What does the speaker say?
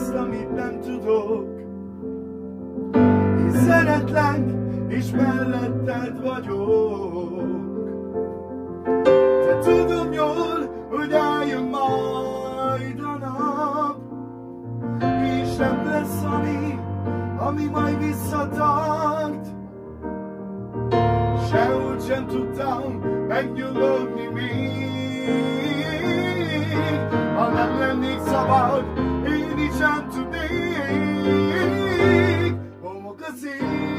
azt, amit nem tudok. Én szeretlek, és melletted vagyok. De tudom jól, hogy eljön majd a nap, és nem lesz ami majd visszatart. Sehogy sem tudtam megnyugodni még. Ha nem lennék szabad, én is sem tudnék. Homok a szél.